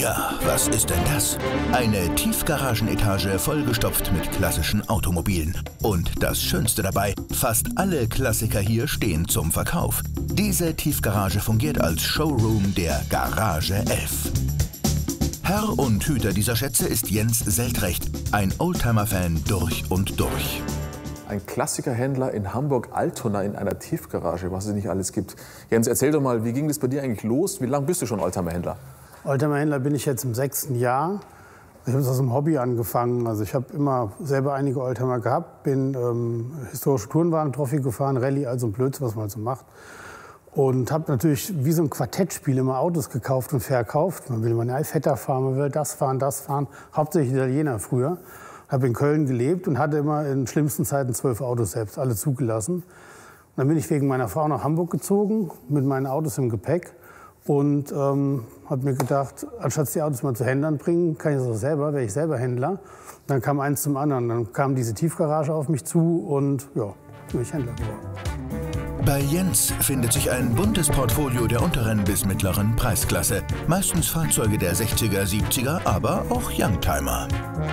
Ja, was ist denn das? Eine Tiefgaragenetage vollgestopft mit klassischen Automobilen. Und das Schönste dabei, fast alle Klassiker hier stehen zum Verkauf. Diese Tiefgarage fungiert als Showroom der Garage 11. Herr und Hüter dieser Schätze ist Jens Seltrecht, ein Oldtimer-Fan durch und durch. Ein Klassikerhändler in Hamburg-Altona in einer Tiefgarage, was es nicht alles gibt. Jens, erzähl doch mal, wie ging das bei dir eigentlich los? Wie lange bist du schon Oldtimer-Händler? Oldtimer-Händler bin ich jetzt im 6. Jahr. Ich habe es aus dem Hobby angefangen. Also ich habe immer selber einige Oldtimer gehabt, bin historische Tourenwagen-Trophy gefahren, Rallye, also ein Blödsinn, was man so macht. Und habe natürlich wie so ein Quartettspiel immer Autos gekauft und verkauft. Man will mal eine Vetter fahren, man will das fahren, das fahren. Hauptsächlich Italiener früher. Habe in Köln gelebt und hatte immer in schlimmsten Zeiten 12 Autos selbst, alle zugelassen. Und dann bin ich wegen meiner Frau nach Hamburg gezogen, mit meinen Autos im Gepäck. Und habe mir gedacht, anstatt die Autos mal zu Händlern bringen, kann ich das auch selber, wäre ich selber Händler. Und dann kam eins zum anderen. Dann kam diese Tiefgarage auf mich zu und ja, bin ich Händler geworden. Bei Jens findet sich ein buntes Portfolio der unteren bis mittleren Preisklasse. Meistens Fahrzeuge der 60er, 70er, aber auch Youngtimer.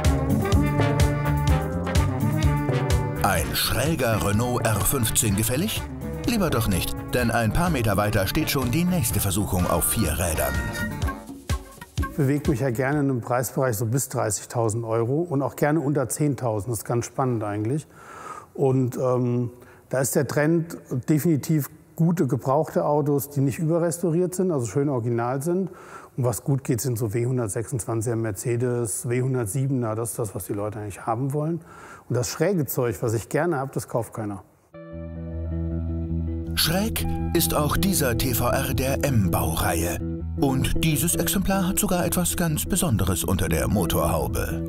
Ein schräger Renault R15 gefällig? Lieber doch nicht, denn ein paar Meter weiter steht schon die nächste Versuchung auf 4 Rädern. Ich bewege mich ja gerne in einem Preisbereich so bis 30.000 € und auch gerne unter 10.000. Das ist ganz spannend eigentlich. Und da ist der Trend definitiv gute gebrauchte Autos, die nicht überrestauriert sind, also schön original sind. Und was gut geht, sind so W126er Mercedes, W107er, das ist das, was die Leute eigentlich haben wollen. Und das schräge Zeug, was ich gerne habe, das kauft keiner. Schräg ist auch dieser TVR der M-Baureihe. Und dieses Exemplar hat sogar etwas ganz Besonderes unter der Motorhaube.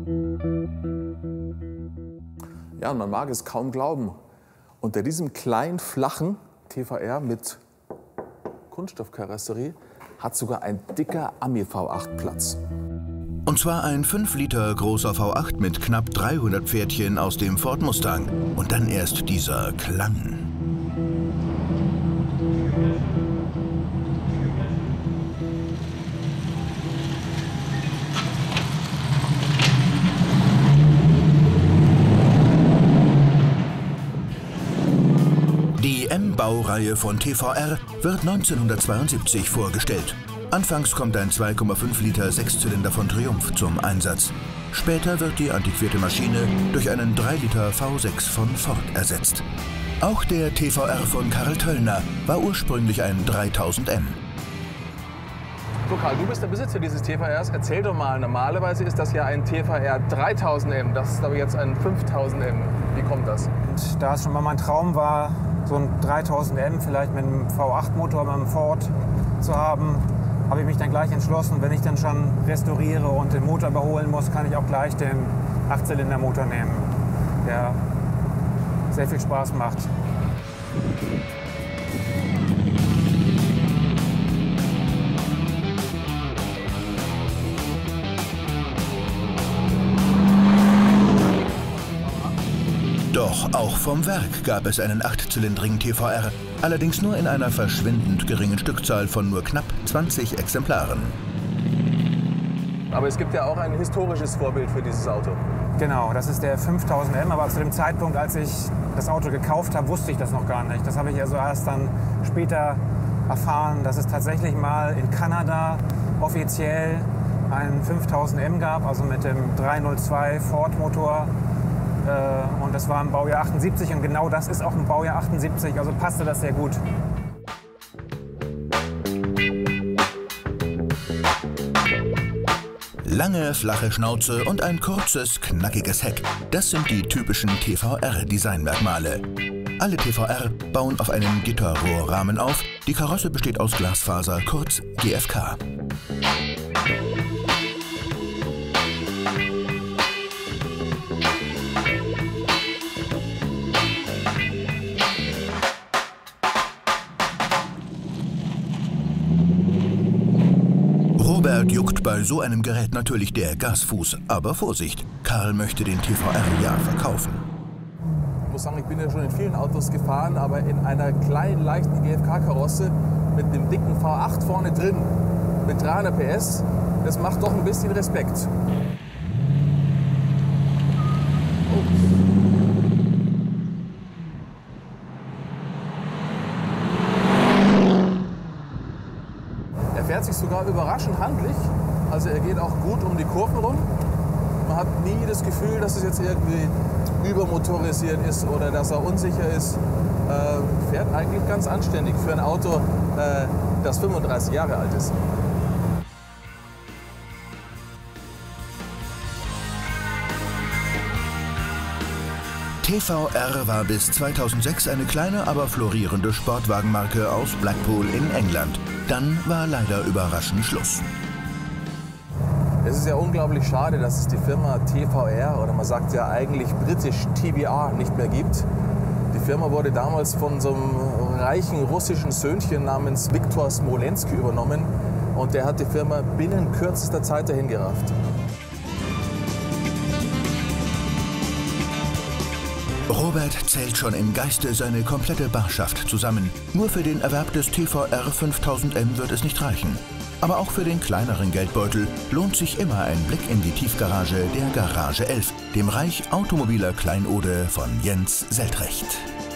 Ja, und man mag es kaum glauben. Unter diesem kleinen, flachen TVR mit Kunststoffkarosserie hat sogar ein dicker Ami V8 Platz. Und zwar ein 5 Liter großer V8 mit knapp 300 Pferdchen aus dem Ford Mustang. Und dann erst dieser Klang. Die M-Baureihe von TVR wird 1972 vorgestellt. Anfangs kommt ein 2,5 Liter Sechszylinder von Triumph zum Einsatz. Später wird die antiquierte Maschine durch einen 3 Liter V6 von Ford ersetzt. Auch der TVR von Karl Töllner war ursprünglich ein 3000M. So Karl, du bist der Besitzer dieses TVRs. Erzähl doch mal, normalerweise ist das ja ein TVR 3000M, das ist aber jetzt ein 5000M. Wie kommt das? Und da es schon mal mein Traum war, so ein 3000M vielleicht mit einem V8-Motor, mit einem Ford zu haben, habe ich mich dann gleich entschlossen, wenn ich dann schon restauriere und den Motor überholen muss, kann ich auch gleich den 8-Zylinder-Motor nehmen, der sehr viel Spaß macht. Doch auch vom Werk gab es einen 8-zylindrigen TVR, allerdings nur in einer verschwindend geringen Stückzahl von nur knapp 20 Exemplaren. Aber es gibt ja auch ein historisches Vorbild für dieses Auto. Genau, das ist der 5000M, aber zu dem Zeitpunkt, als ich das Auto gekauft habe, wusste ich das noch gar nicht. Das habe ich also erst dann später erfahren, dass es tatsächlich mal in Kanada offiziell einen 5000M gab, also mit dem 302 Ford-Motor. Und das war im Baujahr 78 und genau das ist auch im Baujahr 78, also passte das sehr gut. Lange, flache Schnauze und ein kurzes, knackiges Heck. Das sind die typischen TVR-Designmerkmale. Alle TVR bauen auf einem Gitterrohrrahmen auf. Die Karosse besteht aus Glasfaser, kurz GFK. Robert juckt bei so einem Gerät natürlich der Gasfuß. Aber Vorsicht, Karl möchte den TVR ja verkaufen. Ich muss sagen, ich bin ja schon in vielen Autos gefahren, aber in einer kleinen, leichten GFK-Karosse mit einem dicken V8 vorne drin, mit 300 PS, Das macht doch ein bisschen Respekt. Er fährt sich sogar überraschend handlich. Also er geht auch gut um die Kurven rum. Man hat nie das Gefühl, dass es jetzt irgendwie übermotorisiert ist oder dass er unsicher ist. Fährt eigentlich ganz anständig für ein Auto, das 35 Jahre alt ist. TVR war bis 2006 eine kleine, aber florierende Sportwagenmarke aus Blackpool in England. Dann war leider überraschend Schluss. Es ist ja unglaublich schade, dass es die Firma TVR, oder man sagt ja eigentlich britisch TVR, nicht mehr gibt. Die Firma wurde damals von so einem reichen russischen Söhnchen namens Viktor Smolensky übernommen und der hat die Firma binnen kürzester Zeit dahin gerafft. Robert zählt schon im Geiste seine komplette Barschaft zusammen. Nur für den Erwerb des TVR 5000M wird es nicht reichen. Aber auch für den kleineren Geldbeutel lohnt sich immer ein Blick in die Tiefgarage der Garage 11, dem Reich automobiler Kleinode von Jens Seltrecht.